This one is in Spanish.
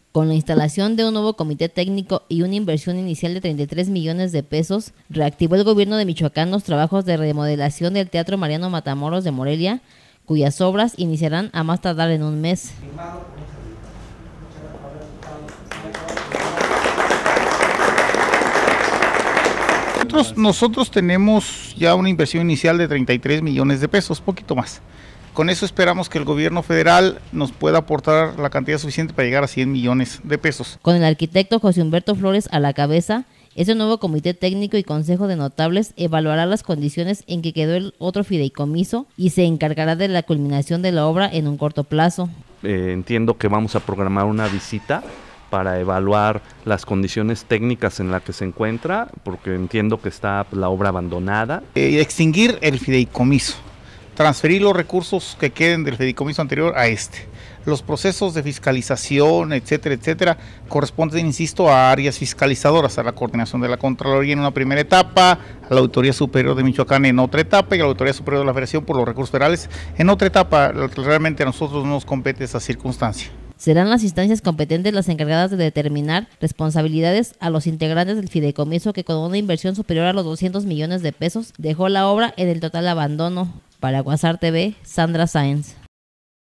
Con la instalación de un nuevo comité técnico y una inversión inicial de 33 millones de pesos, reactivó el gobierno de Michoacán los trabajos de remodelación del Teatro Mariano Matamoros de Morelia, cuyas obras iniciarán a más tardar en un mes. Nosotros tenemos ya una inversión inicial de 33 millones de pesos, poquito más. Con eso esperamos que el gobierno federal nos pueda aportar la cantidad suficiente para llegar a 100 millones de pesos. Con el arquitecto José Humberto Flores a la cabeza, este nuevo comité técnico y consejo de notables evaluará las condiciones en que quedó el otro fideicomiso y se encargará de la culminación de la obra en un corto plazo. Entiendo que vamos a programar una visita para evaluar las condiciones técnicas en las que se encuentra, porque entiendo que está la obra abandonada. Extinguir el fideicomiso, transferir los recursos que queden del fideicomiso anterior a este. Los procesos de fiscalización, etcétera, etcétera, corresponden, insisto, a áreas fiscalizadoras, a la coordinación de la Contraloría en una primera etapa, a la Auditoría Superior de Michoacán en otra etapa y a la Auditoría Superior de la Federación por los recursos federales en otra etapa. Realmente a nosotros no nos compete esa circunstancia. Serán las instancias competentes las encargadas de determinar responsabilidades a los integrantes del fideicomiso que con una inversión superior a los 200 millones de pesos dejó la obra en el total abandono. Para Guasar TV, Sandra Sáenz.